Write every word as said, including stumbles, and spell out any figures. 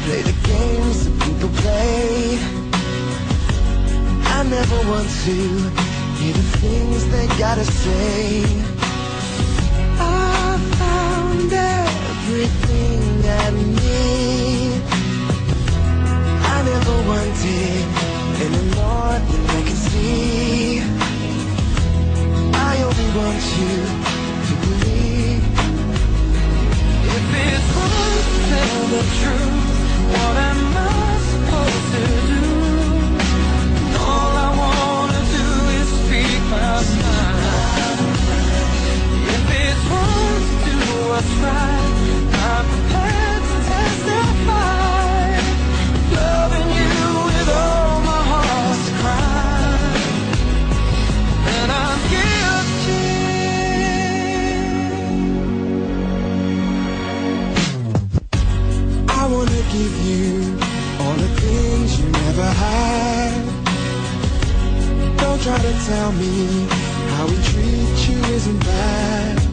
play the games that people play. I never want to hear the things they gotta say. I found everything I need. I never wanted any more than I can see. I only want you to believe. If it's wrong to tell the truth, what am I supposed to do? All I wanna do is speak my mind. If it's wrong to do what's right, I'm prepared to testify. Loving you with all my heart's cry, and I'm guilty. I wanna give you all the things you never had. Don't try to tell me how we treat you isn't bad.